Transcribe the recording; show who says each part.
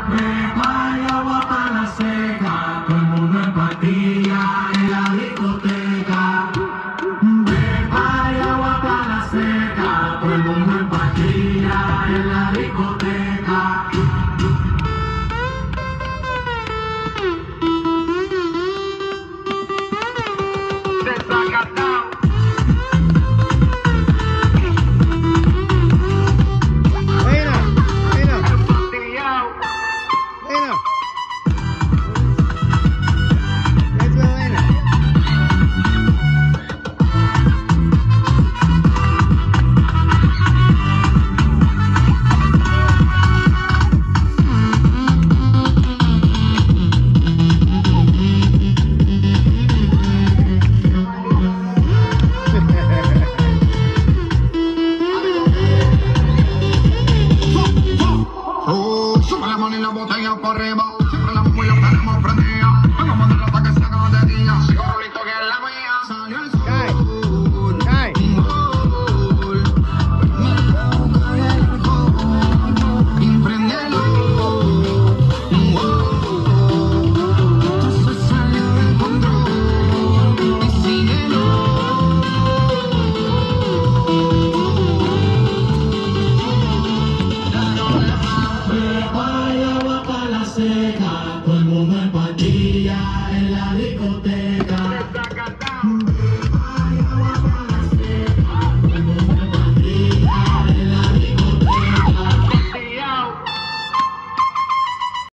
Speaker 1: Pepa y agua para la seca, todo el mundo en pastilla en la discoteca. Pepa y agua para la seca, todo el mundo en pastilla en la discoteca. Desacatado.
Speaker 2: Sube la mano y la botella para arriba. Siempre la mujer la tenemos prendida. Vamos a mandarla para que se haga de día. Sigo rolito que es la mía. Salió el sol.
Speaker 3: Cae.
Speaker 2: Y prendelo. Esto se salió del control. Y síguelo.
Speaker 1: Pepa y agua para la seca, todo el mundo en pastilla en la discoteca.